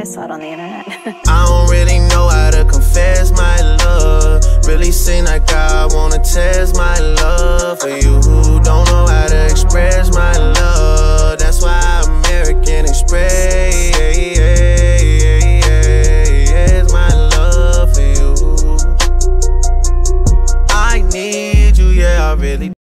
saw it on the internet. I don't really know how to confess my love. Really seem like I wanna test my love for you.